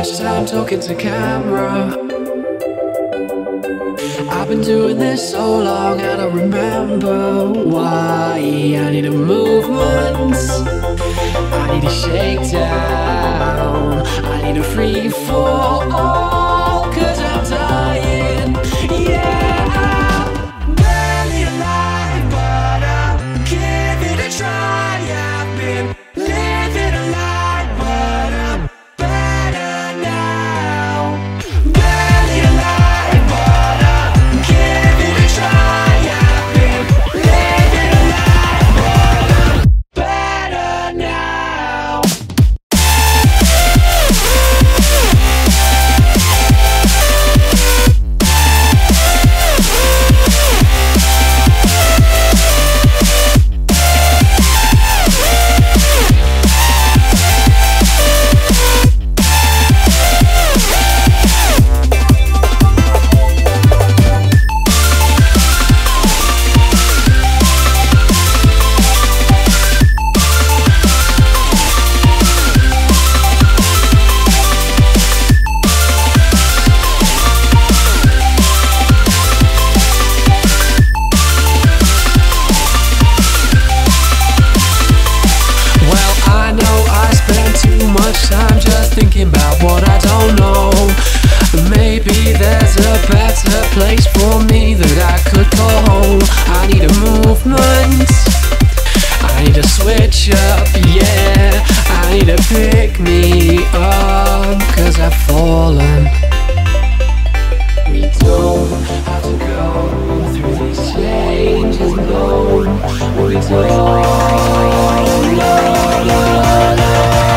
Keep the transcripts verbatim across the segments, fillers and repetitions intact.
much time talking to camera. I've been doing this so long, I don't remember why. I need a movement, I need a shakedown, I need a free fall, cause I'm dying. Yeah, I'm barely alive, but I'll give it a try. I've been living a lie, but I'm better now. Barely alive, but I'll give it a try. I've been living a lie, but I'm better now. I'm just thinking about what I don't know. Maybe there's a better place for me that I could go home. I need a movement, I need a switch up, yeah. I need to pick me up, cause I've fallen. We don't have to go through these changes, no. We don't, no, no, no.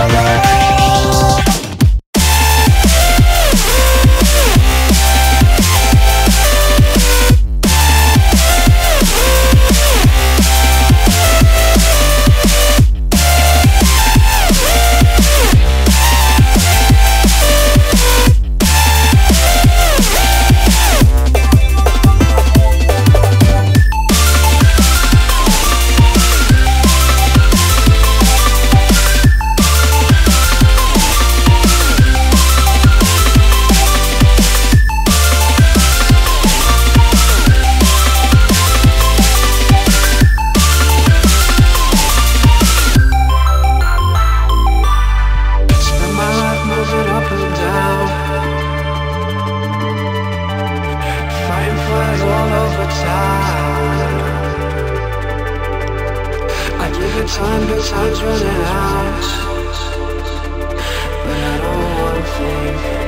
Time, but time's running out, but I don't wanna think.